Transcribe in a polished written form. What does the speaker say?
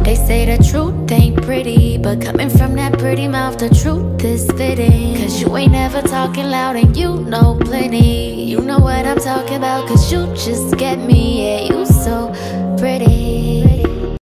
They say the truth ain't pretty, but coming from that pretty mouth, the truth is fitting. Cause you ain't never talking loud and you know plenty. You know what I'm talking about, cause you just get me. Yeah, you so pretty.